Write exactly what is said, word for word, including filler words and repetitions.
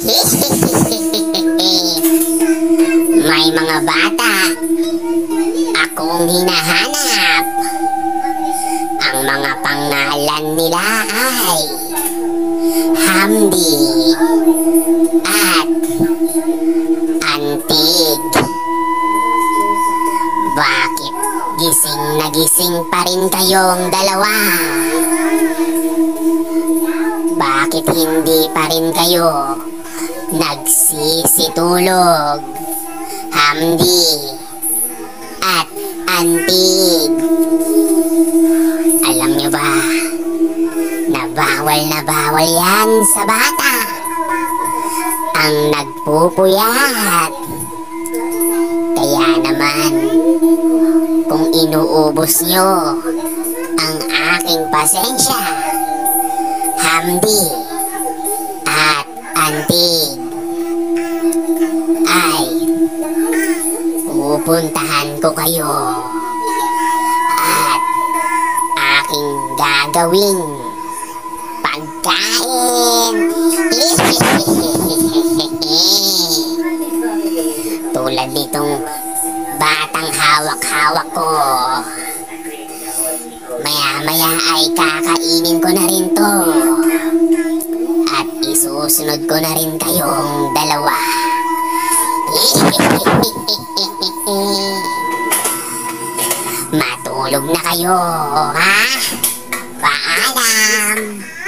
May mga bata akong hinahanap. Ang mga pangalan nila ay Hamdi at Antig. Bakit gising na gising pa rin kayong dalawa? Bakit hindi pa rin kayo nagsisitulog? Hamdi at Antig, alam nyo ba na bawal na bawal yan sa bata ang nagpupuyat? Kaya naman, kung inuubos nyo ang aking pasensya, Hamdi at Antig, ay pupuntahan ko kayo at aking gagawing pagkain. Tulad nitong batang hawak-hawak ko, maya-maya ay kakainin ko na rin to at isusunod ko na rin kayong dalawa. Matulog na kayo, ha? Paalam!